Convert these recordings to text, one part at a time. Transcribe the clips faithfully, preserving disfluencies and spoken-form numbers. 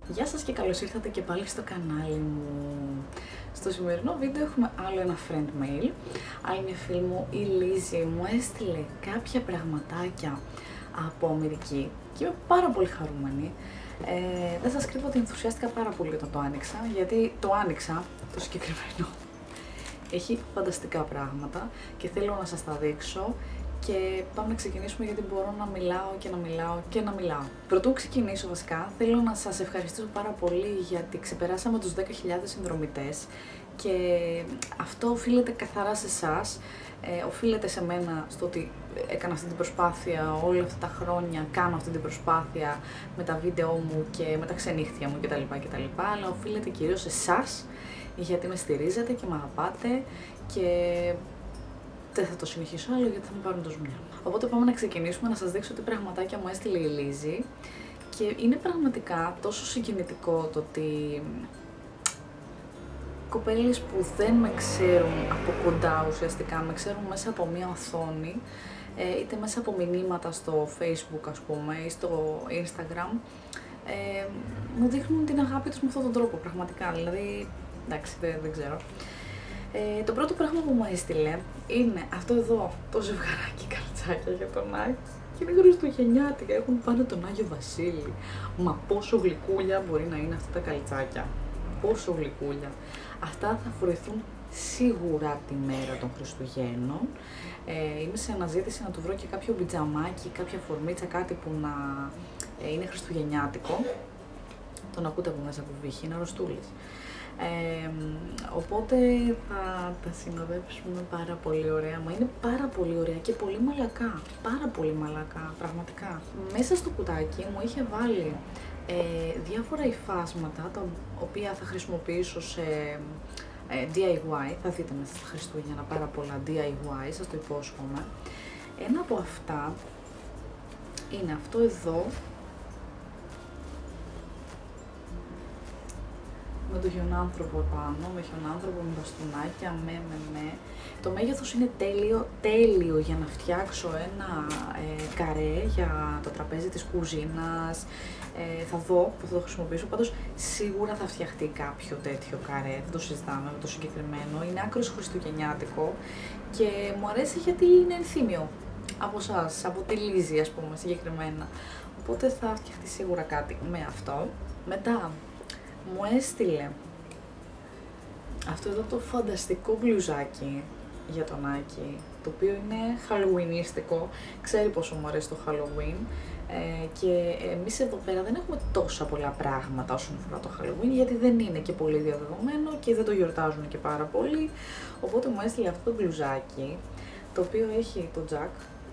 Γεια σας και καλώς ήρθατε και πάλι στο κανάλι μου. Στο σημερινό βίντεο έχουμε άλλο ένα friend mail. Άλλη μια φίλη μου, η Λίζη, μου έστειλε κάποια πραγματάκια από Αμερική και είμαι πάρα πολύ χαρούμενη. Ε, δεν σας κρύβω ότι ενθουσιάστηκα πάρα πολύ όταν το άνοιξα, γιατί το άνοιξα, το συγκεκριμένο. Έχει φανταστικά πράγματα και θέλω να σας τα δείξω. Και πάμε να ξεκινήσουμε, γιατί μπορώ να μιλάω και να μιλάω και να μιλάω. Πρωτού ξεκινήσω βασικά, θέλω να σας ευχαριστήσω πάρα πολύ γιατί ξεπεράσαμε τους δέκα χιλιάδες συνδρομητές και αυτό οφείλεται καθαρά σε εσάς, ε, οφείλεται σε μένα στο ότι έκανα αυτή την προσπάθεια όλα αυτά τα χρόνια, κάνω αυτή την προσπάθεια με τα βίντεό μου και με τα ξενύχτια μου κτλ, κτλ, αλλά οφείλεται κυρίως σε εσάς γιατί με στηρίζετε και με αγαπάτε και δεν θα το συνεχίσω άλλο γιατί θα με πάρουν το ζουμιά. Οπότε πάμε να ξεκινήσουμε, να σας δείξω τι πραγματάκια μου έστειλε η Λίζη. Και είναι πραγματικά τόσο συγκινητικό το ότι κοπέλες που δεν με ξέρουν από κοντά ουσιαστικά, με ξέρουν μέσα από μία οθόνη, είτε μέσα από μηνύματα στο Facebook ας πούμε ή στο Instagram, ε, μου δείχνουν την αγάπη τους με αυτόν τον τρόπο πραγματικά, δηλαδή εντάξει δεν, δεν ξέρω. Ε, το πρώτο πράγμα που μου έστειλε είναι αυτό εδώ, το ζευγαράκι καλτσάκια για τον Άκη. Και είναι χριστουγεννιάτικα, έχουν πάνω τον Άγιο Βασίλη. Μα πόσο γλυκούλια μπορεί να είναι αυτά τα καλτσάκια. Πόσο γλυκούλια. Αυτά θα φορεθούν σίγουρα τη μέρα των Χριστουγέννων. Ε, είμαι σε αναζήτηση να του βρω και κάποιο πιτζαμάκι, κάποια φορμίτσα, κάτι που να ε, είναι χριστουγεννιάτικο. Τον ακούτε από μέσα από βύχη, είναι αρρωστούλης. Ε, οπότε θα τα συνοδεύσουμε πάρα πολύ ωραία. Μα είναι πάρα πολύ ωραία και πολύ μαλακά. Πάρα πολύ μαλακά, πραγματικά. Μέσα στο κουτάκι μου είχε βάλει ε, διάφορα υφάσματα, τα οποία θα χρησιμοποιήσω σε ε, ντι άι γουάι. Θα δείτε μέσα στα Χριστούγεννα πάρα πολλά ντι άι γουάι, σας το υπόσχομαι. Ένα από αυτά είναι αυτό εδώ, με το χιονάνθρωπο επάνω, με χιονάνθρωπο, με μπαστούνάκια, με, με, με. Το μέγεθος είναι τέλειο, τέλειο για να φτιάξω ένα ε, καρέ για το τραπέζι της κουζίνας. Ε, θα δω που θα το χρησιμοποιήσω, πάντως σίγουρα θα φτιαχτεί κάποιο τέτοιο καρέ, δεν το συζητάμε με το συγκεκριμένο. Είναι άκρως χριστουγεννιάτικο και μου αρέσει γιατί είναι ενθύμιο από εσάς, από τη Λίζη ας πούμε συγκεκριμένα. Οπότε θα φτιαχτεί σίγουρα κάτι με αυτό. Μετά μου έστειλε αυτό εδώ το φανταστικό μπλουζάκι για τον Άκη, το οποίο είναι χαλουινίστικο, ξέρει πόσο μου αρέσει το Halloween ε, και εμείς εδώ πέρα δεν έχουμε τόσα πολλά πράγματα όσον αφορά το Halloween, γιατί δεν είναι και πολύ διαδεδομένο και δεν το γιορτάζουν και πάρα πολύ, οπότε μου έστειλε αυτό το μπλουζάκι, το οποίο έχει το τζακ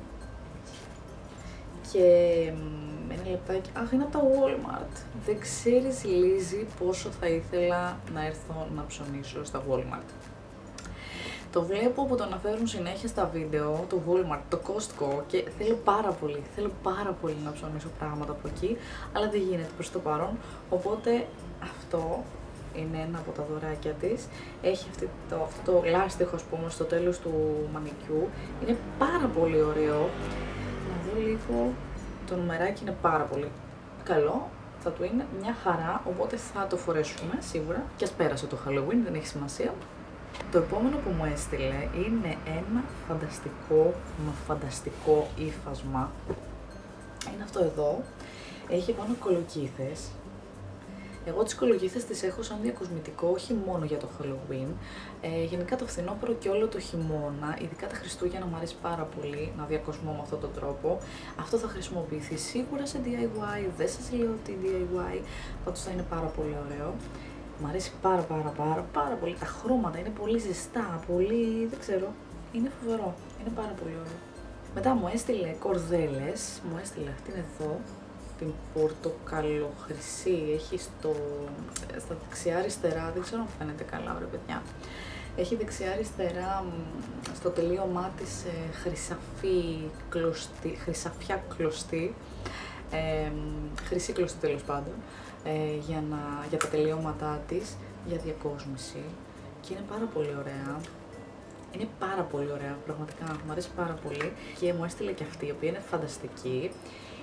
και ένα λεπτάκι. Αχ, είναι από τα Walmart. Δεν ξέρεις, Λίζη, πόσο θα ήθελα να έρθω να ψωνίσω στα Walmart. Το βλέπω που το αναφέρουν συνέχεια στα βίντεο, το Walmart, το Costco και θέλω πάρα πολύ, θέλω πάρα πολύ να ψωνίσω πράγματα από εκεί, αλλά δεν γίνεται προς το παρόν, οπότε αυτό είναι ένα από τα δωράκια της. Έχει αυτή το, αυτό το λάστιχο, ας πούμε, στο τέλος του μανικιού. Είναι πάρα πολύ ωραίο. Να δω λίγο. Το νουμεράκι είναι πάρα πολύ καλό, θα του είναι μια χαρά, οπότε θα το φορέσουμε σίγουρα. Και ας πέρασε το Halloween, δεν έχει σημασία. Το επόμενο που μου έστειλε είναι ένα φανταστικό, μα φανταστικό ύφασμα. Είναι αυτό εδώ, έχει πάνω κολοκύθες. Εγώ τις κολοκύθες τις έχω σαν διακοσμητικό, όχι μόνο για το Halloween. Ε, γενικά το φθινόπωρο και όλο το χειμώνα, ειδικά τα Χριστούγεννα, μου αρέσει πάρα πολύ να διακοσμώ με αυτόν τον τρόπο. Αυτό θα χρησιμοποιηθεί σίγουρα σε ντι άι γουάι, δεν σας λέω ότι ντι άι γουάι, πάντως θα είναι πάρα πολύ ωραίο. Μου αρέσει πάρα πάρα πάρα πάρα πολύ. Τα χρώματα είναι πολύ ζεστά, πολύ, δεν ξέρω, είναι φοβερό, είναι πάρα πολύ ωραίο. Μετά μου έστειλε κορδέλες, μου έστειλε αυτήν εδώ, την πορτοκαλοχρυσή, έχει στο, στα δεξιά αριστερά, δεν ξέρω αν φαίνεται καλά ρε παιδιά, έχει δεξιά αριστερά στο τελείωμά της ε, χρυσαφή κλωστή, χρυσαφιά κλωστή, ε, χρυσή κλωστή τέλος πάντων, ε, για, να, για τα τελειώματά της, για διακόσμηση και είναι πάρα πολύ ωραία. Είναι πάρα πολύ ωραία, πραγματικά μου αρέσει πάρα πολύ και μου έστειλε και αυτή, η οποία είναι φανταστική.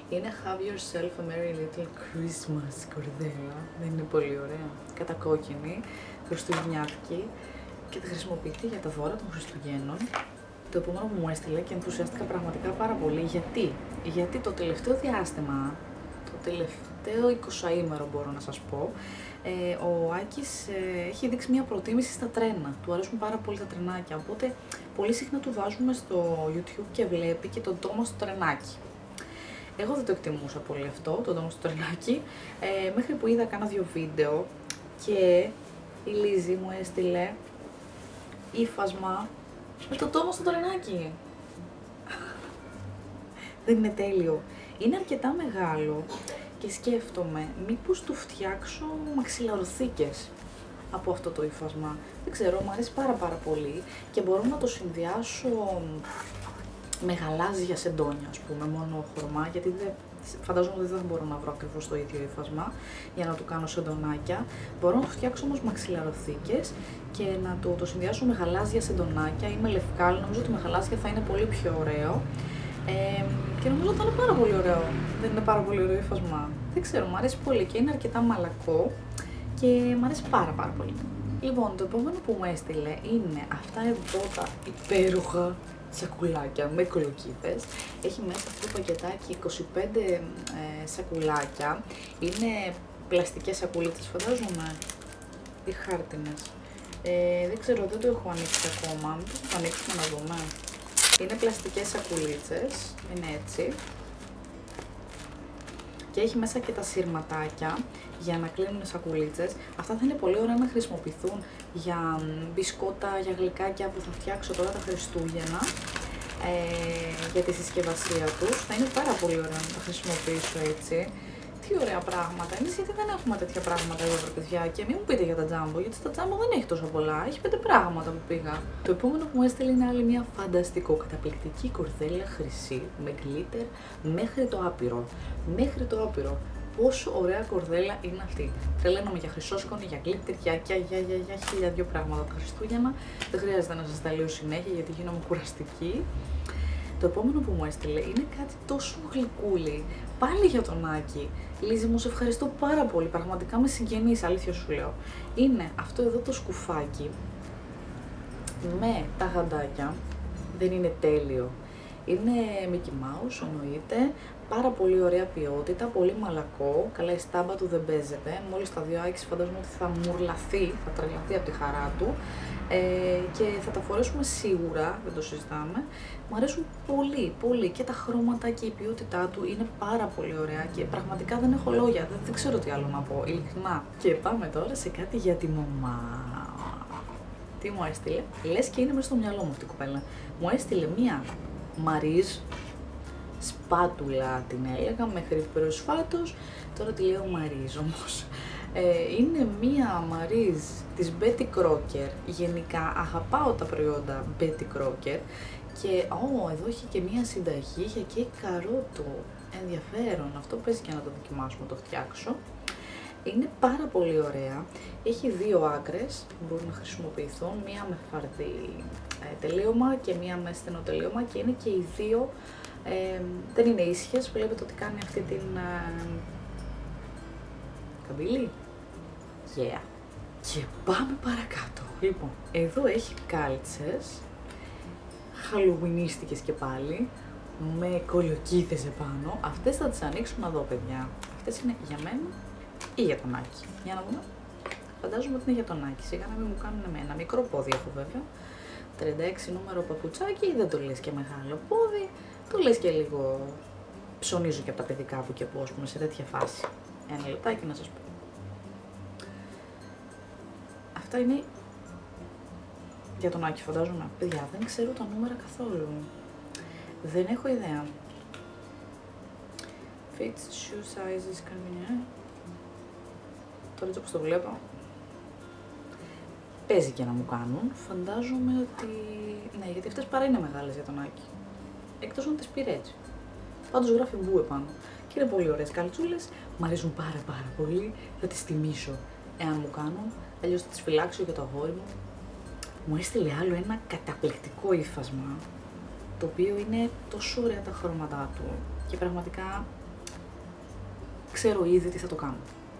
Είναι Have Yourself a Merry Little Christmas κορδέλα. Δεν είναι πολύ ωραία. Κατακόκκινη, χριστουγεννιάτικη και τη χρησιμοποιείται για τα δώρα των Χριστουγέννων. Το επόμενο που μου έστειλε και ενθουσιάστηκα πραγματικά πάρα πολύ. Γιατί? Γιατί το τελευταίο διάστημα, το τελευταίο εικοσαήμερο μπορώ να σας πω, ε, ο Άκης ε, έχει δείξει μια προτίμηση στα τρένα. Του αρέσουν πάρα πολύ τα τρενάκια, οπότε πολύ συχνά του βάζουμε στο YouTube και βλέπει και τον Τόμα στο τρενάκι. Εγώ δεν το εκτιμούσα πολύ αυτό, τον Τόμα στο τρενάκι, ε, μέχρι που είδα κάνα δύο βίντεο και η Λίζη μου έστειλε ύφασμα με το Τόμα στο τρενάκι. Δεν είναι τέλειο. Είναι αρκετά μεγάλο και σκέφτομαι μήπως του φτιάξω μαξιλαροθήκες από αυτό το ύφασμα. Δεν ξέρω, μου αρέσει πάρα πάρα πολύ και μπορώ να το συνδυάσω με γαλάζια σεντόνια, ας πούμε, μόνο χρώμα, γιατί δεν, φαντάζομαι ότι δεν μπορώ να βρω ακριβώς το ίδιο ύφασμα για να του κάνω σεντονάκια. Μπορώ να το φτιάξω όμως μαξιλαροθήκες και να το, το συνδυάσω με γαλάζια σεντονάκια ή με λευκά, αλλά νομίζω ότι με γαλάζια θα είναι πολύ πιο ωραίο. Ε, και νομίζω ότι θα είναι πάρα πολύ ωραίο. Δεν είναι πάρα πολύ ωραίο ύφασμα? Δεν ξέρω, μου αρέσει πολύ και είναι αρκετά μαλακό και μου αρέσει πάρα πάρα πολύ. Λοιπόν, το επόμενο που μου έστειλε είναι αυτά εδώ τα υπέροχα σακουλάκια με κολοκύθες. Έχει μέσα αυτό το πακετάκι είκοσι πέντε ε, σακουλάκια. Είναι πλαστικές σακουλίτες, φαντάζομαι, ή χάρτινες. Ε, δεν ξέρω, δεν το έχω ανοίξει ακόμα. Μήπως το ανοίξουμε να δούμε. Είναι πλαστικές σακουλίτσες, είναι έτσι. Και έχει μέσα και τα σύρματάκια για να κλείνουν οι σακουλίτσες. Αυτά θα είναι πολύ ωραία να χρησιμοποιηθούν για μπισκότα, για γλυκάκια που θα φτιάξω τώρα τα Χριστούγεννα. Ε, για τη συσκευασία τους. Θα είναι πάρα πολύ ωραία να τα χρησιμοποιήσω έτσι. Τι ωραία πράγματα. Εμείς γιατί δεν έχουμε τέτοια πράγματα εδώ, τα παιδιά, και μην μου πείτε για τα τζάμπο, γιατί στα τζάμπο δεν έχει τόσο πολλά. Έχει πέντε πράγματα που πήγα. Το επόμενο που μου έστειλε είναι άλλη μια φανταστικό, καταπληκτική κορδέλα χρυσή με γκλίτερ μέχρι το άπειρο. Μέχρι το άπειρο. Πόσο ωραία κορδέλα είναι αυτή. Τρελαίνομαι για χρυσόσκονη, για γκλίτερ, για, για, για, για, για χίλια δυο πράγματα τα Χριστούγεννα. Δεν χρειάζεται να σας τα λέω συνέχεια γιατί γίνομαι κουραστική. Το επόμενο που μου έστειλε είναι κάτι τόσο γλυκούλι. Πάλι για τον Άκη. Λίζη μου, σε ευχαριστώ πάρα πολύ. Πραγματικά με συγγενείς, αλήθεια σου λέω. Είναι αυτό εδώ το σκουφάκι με τα γαντάκια. Δεν είναι τέλειο. Είναι Mickey Mouse, εννοείται. Πάρα πολύ ωραία ποιότητα, πολύ μαλακό. Καλά, η στάμπα του δεν παίζεται. Μόλις τα δύο Άκης φαντάζομαι ότι θα μουρλαθεί, θα τρελαθεί από τη χαρά του. Ε, και θα τα φορέσουμε σίγουρα, δεν το συζητάμε. Μου αρέσουν πολύ, πολύ και τα χρώματα και η ποιότητά του είναι πάρα πολύ ωραία και πραγματικά δεν έχω λόγια, δεν, δεν ξέρω τι άλλο να πω, ειλικρινά. Και πάμε τώρα σε κάτι για τη μαμά. Τι μου έστειλε? Λες και είναι μέσα στο μυαλό μου αυτή η κοπέλα. Μου έστειλε μία Μαριζ σπάτουλα, την έλεγα μέχρι προσφάτως, τώρα τη λέω Μαριζ όμως. Ε, είναι μία Μαριζ της Betty Crocker. Γενικά αγαπάω τα προϊόντα Betty Crocker και oh, εδώ έχει και μία συνταγή για κέικ καρότο. Ενδιαφέρον, αυτό παίζει και να το δοκιμάσουμε, το φτιάξω. Είναι πάρα πολύ ωραία. Έχει δύο άκρες που μπορούν να χρησιμοποιηθούν, μία με φαρδί ε, τελείωμα και μία με στενό τελείωμα και είναι και οι δύο, ε, δεν είναι ίσιες, βλέπετε ότι κάνει αυτή την ε, καμπύλη. Yeah. Και πάμε παρακάτω. Λοιπόν, εδώ έχει κάλτσες, χαλουινίστικες και πάλι, με κολοκύθες επάνω. Αυτές θα τις ανοίξω να δω, παιδιά. Αυτές είναι για μένα ή για τον Άκη? Για να δούμε. Φαντάζομαι ότι είναι για τον Άκη. Σιγά να μην μου κάνουν εμένα. Μικρό πόδι έχω βέβαια. τριάντα έξι νούμερο παπουτσάκι, δεν το λες και μεγάλο πόδι. Το λες και λίγο ψωνίζω και από τα παιδικά που και πω, ας πούμε, σε τέτοια φάση. Ένα λεπτάκι να σας πω. Αυτά είναι για τον Άκη, φαντάζομαι. Παιδιά, δεν ξέρω τα νούμερα καθόλου. Δεν έχω ιδέα. Fits, shoe sizes, convenient. Τώρα έτσι όπως το βλέπω, παίζει και να μου κάνουν. Φαντάζομαι ότι... ναι, γιατί αυτές παρά είναι μεγάλες για τον Άκη. Εκτός αν τις πήρε έτσι. Πάντως γράφει μπου επάνω. Και είναι πολύ ωραίες καλτσούλες. Μ' αρέσουν πάρα πάρα πολύ. Θα τις τιμήσω εάν μου κάνουν. Αλλιώς θα τις φυλάξω για το αγόρι μου. Μου έστειλε άλλο ένα καταπληκτικό ύφασμα, το οποίο είναι τόσο ωραία τα χρώματά του και πραγματικά ξέρω ήδη τι θα το κάνω.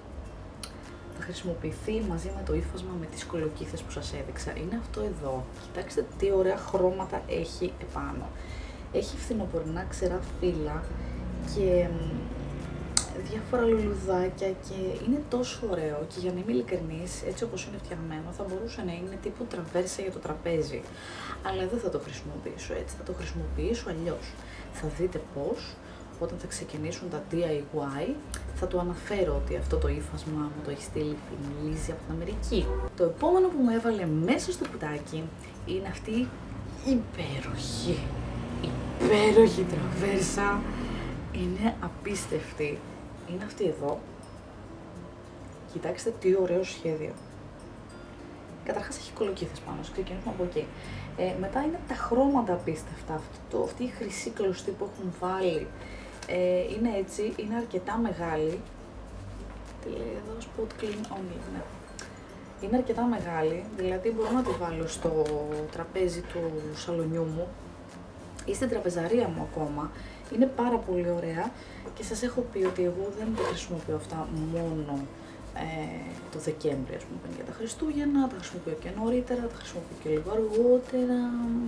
Θα χρησιμοποιηθεί μαζί με το ύφασμα με τις κολοκύθες που σας έδειξα. Είναι αυτό εδώ. Κοιτάξτε τι ωραία χρώματα έχει επάνω. Έχει φθινοπορεινά ξερά φύλλα και διάφορα λουλουδάκια και είναι τόσο ωραίο και για να είμαι ειλικρινής, έτσι όπως είναι φτιαγμένο, θα μπορούσε να είναι τύπου τραβέρσα για το τραπέζι. Αλλά δεν θα το χρησιμοποιήσω έτσι, θα το χρησιμοποιήσω αλλιώς. Θα δείτε πώς, όταν θα ξεκινήσουν τα ντι άι γουάι, θα το αναφέρω ότι αυτό το ύφασμα μου το έχει στείλει η Λίζη από την Αμερική. Το επόμενο που μου έβαλε μέσα στο κουτάκι είναι αυτή η υπέροχη, υπέροχη τραβέρσα. Είναι απίστευτη. Είναι αυτή εδώ. Κοιτάξτε τι ωραίο σχέδιο. Καταρχάς έχει κολοκύθες πάνω, ξεκινήσουμε από εκεί. Ε, μετά είναι τα χρώματα απίστευτα. Αυτό, αυτή η χρυσή κλωστή που έχουν βάλει ε, είναι έτσι, είναι αρκετά μεγάλη. Τι λέει εδώ, spot clean only, ναι. Είναι αρκετά μεγάλη, δηλαδή μπορώ να τη βάλω στο τραπέζι του σαλονιού μου ή στην τραπεζαρία μου ακόμα. Είναι πάρα πολύ ωραία και σας έχω πει ότι εγώ δεν τα χρησιμοποιώ αυτά μόνο ε, το Δεκέμβρη, ας πούμε, για τα Χριστούγεννα, τα χρησιμοποιώ και νωρίτερα, τα χρησιμοποιώ και λίγο αργότερα.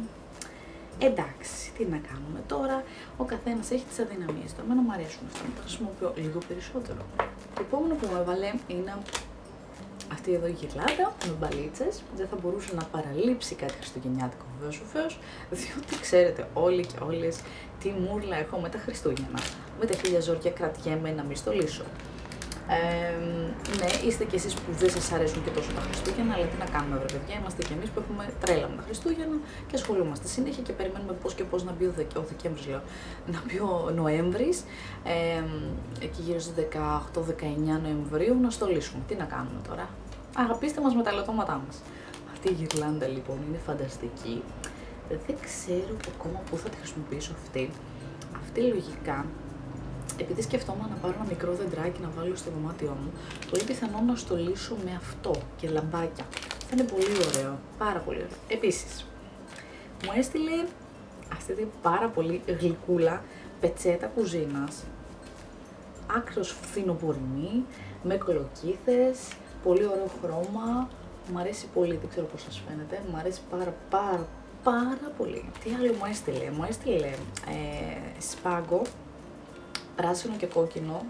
Εντάξει, τι να κάνουμε τώρα, ο καθένας έχει τις αδυναμίες του. Εμένα μου αρέσουν αυτά, τα χρησιμοποιώ λίγο περισσότερο. Το επόμενο που μου έβαλε είναι αυτή εδώ η γυρλάντα με μπαλίτσες. Δεν θα μπορούσε να παραλείψει κάτι χριστουγεννιάτικο βεβαίως ο Θεός, διότι ξέρετε όλοι και όλες τι μούρλα έχω με τα Χριστούγεννα. Με τα χίλια ζόρια κρατιέμαι να μην στολίσω. Ε, ναι, είστε κι εσείς που δεν σας αρέσουν και τόσο τα Χριστούγεννα, αλλά τι να κάνουμε, βρε παιδιά, είμαστε κι εμείς που έχουμε τρέλα με τα Χριστούγεννα και ασχολούμαστε συνέχεια και περιμένουμε πώς και πώς να μπει ο, Δεκ... ο Δεκέμβρης, λέω, να μπει ο Νοέμβρης, ε, εκεί γύρω στις δεκαοκτώ δεκαεννιά Νοεμβρίου να στολίσουμε. Τι να κάνουμε τώρα, αγαπήστε μας με τα λεπτόματά μας. Αυτή η γυρλάντα λοιπόν είναι φανταστική. Δεν ξέρω ακόμα πού θα τη χρησιμοποιήσω αυτή. Αυτή λογικά, επειδή σκεφτόμουν να πάρω ένα μικρό δεντράκι να βάλω στο δωμάτιό μου, πολύ πιθανό να στολίσω με αυτό και λαμπάκια. Θα είναι πολύ ωραίο, πάρα πολύ ωραίο. Επίσης, μου έστειλε αυτή την πάρα πολύ γλυκούλα πετσέτα κουζίνας, άκρος φθινοπορεινή, με κολοκύθες, πολύ ωραίο χρώμα, μου αρέσει πολύ, δεν ξέρω πώς σας φαίνεται, μου αρέσει πάρα πάρα πάρα πολύ. Τι άλλο μου έστειλε, μου έστειλε ε, σπάγκο, πράσινο και κόκκινο,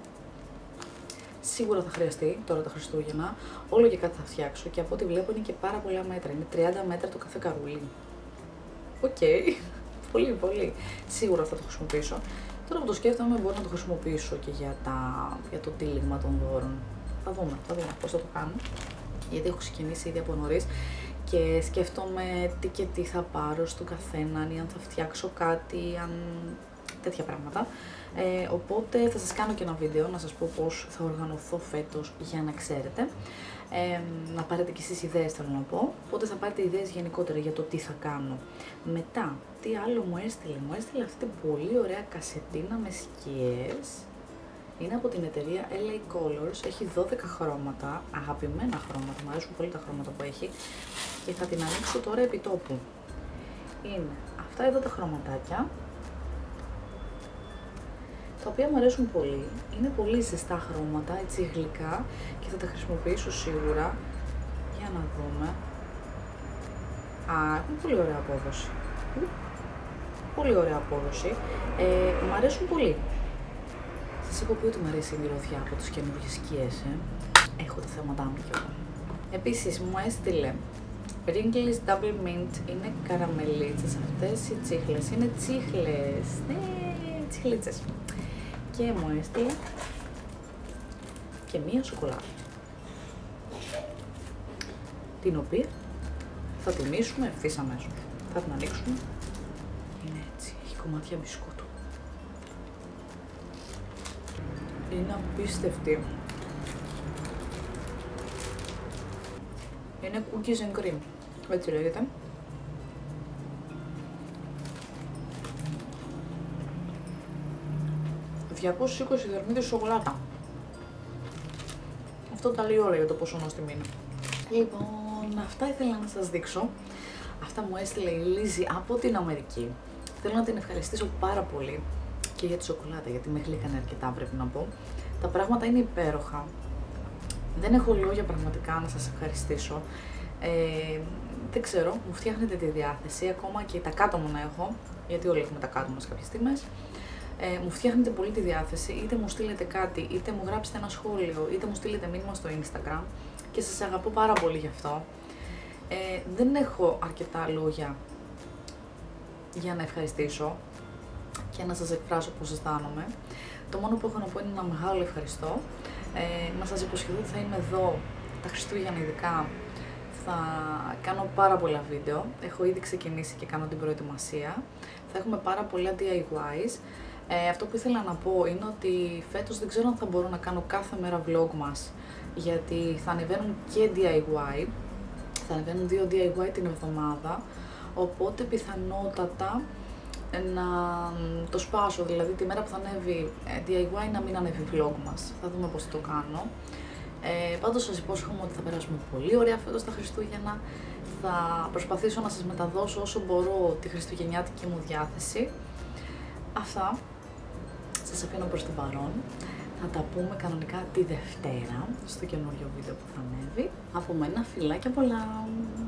σίγουρα θα χρειαστεί τώρα τα Χριστούγεννα, όλο και κάτι θα φτιάξω και από ό,τι βλέπω είναι και πάρα πολλά μέτρα, είναι τριάντα μέτρα το κάθε καρούλι. Οκ, okay. πολύ πολύ, σίγουρα θα το χρησιμοποιήσω. Τώρα που το σκέφτομαι μπορώ να το χρησιμοποιήσω και για, τα, για το τύλιγμα των δώρων. Θα δούμε, θα δούμε πώς θα το κάνω, γιατί έχω ξεκινήσει ήδη από νωρίς και σκέφτομαι τι και τι θα πάρω στο καθέναν ή αν θα φτιάξω κάτι, αν τέτοια πράγματα. Ε, οπότε θα σας κάνω και ένα βίντεο να σας πω πώς θα οργανωθώ φέτος για να ξέρετε. Ε, να πάρετε και εσείς ιδέες θέλω να πω, οπότε θα πάρετε ιδέες γενικότερα για το τι θα κάνω. Μετά, τι άλλο μου έστειλε, μου έστειλε αυτή την πολύ ωραία κασετίνα με σκιές. Είναι από την εταιρεία ελ έι Colors, έχει δώδεκα χρώματα, αγαπημένα χρώματα, μου αρέσουν πολύ τα χρώματα που έχει και θα την ανοίξω τώρα επί τόπου. Είναι αυτά εδώ τα χρωματάκια, τα οποία μου αρέσουν πολύ, είναι πολύ ζεστά χρώματα, έτσι γλυκά και θα τα χρησιμοποιήσω σίγουρα. Για να δούμε. Α, έχουν πολύ ωραία απόδοση. Πολύ ωραία απόδοση. Ε, μου αρέσουν πολύ. Σας έχω πει ότι μου αρέσει η μυρωδιά από τις καινούργιες σκιές, ε. Έχω τα θέματα μου κι εγώ. Επίσης μου έστειλε Pringles Double Mint, είναι καραμελίτσες αυτές οι τσίχλες, είναι τσίχλες, ναι, τσιχλίτσες. Και μου έστειλε και μία σοκολάτα, την οποία θα τιμήσουμε ευθύς αμέσως. Θα την ανοίξουμε, είναι έτσι, έχει κομμάτια μπισκότου. Είναι απίστευτη. Είναι cookies and cream, έτσι λέγεται. διακόσιες είκοσι δερμίδες σοκολάτα. Αυτό τα λέει όλα για το πόσο νόστιμη είναι. Λοιπόν, αυτά ήθελα να σας δείξω. Αυτά μου έστειλε η Λίζη από την Αμερική. Θέλω να την ευχαριστήσω πάρα πολύ και για τη σοκολάτα, γιατί με γλύκανε αρκετά πρέπει να πω. Τα πράγματα είναι υπέροχα. Δεν έχω λόγια πραγματικά να σας ευχαριστήσω. Ε, δεν ξέρω, μου φτιάχνετε τη διάθεση, ακόμα και τα κάτω μου να έχω, γιατί όλοι έχουμε τα κάτω μας κάποιες στιγμές. Ε, μου φτιάχνετε πολύ τη διάθεση, είτε μου στείλετε κάτι, είτε μου γράψετε ένα σχόλιο, είτε μου στείλετε μήνυμα στο Instagram και σας αγαπώ πάρα πολύ γι' αυτό. Ε, δεν έχω αρκετά λόγια για να ευχαριστήσω και να σας εκφράσω πώς αισθάνομαι. Το μόνο που έχω να πω είναι ένα μεγάλο ευχαριστώ. Ε, να σας υποσχεθώ ότι θα είμαι εδώ τα Χριστούγεννα ειδικά. Θα κάνω πάρα πολλά βίντεο. Έχω ήδη ξεκινήσει και κάνω την προετοιμασία. Θα έχουμε πάρα πολλά ντι άι γουάις. Ε, αυτό που ήθελα να πω είναι ότι φέτος δεν ξέρω αν θα μπορώ να κάνω κάθε μέρα vlog μας, γιατί θα ανεβαίνουν και ντι άι γουάι. Θα ανεβαίνουν δύο ντι άι γουάι την εβδομάδα, οπότε πιθανότατα να το σπάσω, δηλαδή τη μέρα που θα ανέβει ντι άι γουάι να μην ανέβει vlog μας. Θα δούμε πώς θα το κάνω. Ε, πάντως σας υπόσχομαι ότι θα περάσουμε πολύ ωραία φέτος τα Χριστούγεννα. Θα προσπαθήσω να σας μεταδώσω όσο μπορώ τη χριστουγεννιάτικη μου διάθεση. Αυτά. Σας αφήνω προς το παρόν. Θα τα πούμε κανονικά τη Δευτέρα στο καινούριο βίντεο που θα ανέβει. Από μένα φιλάκια πολλά!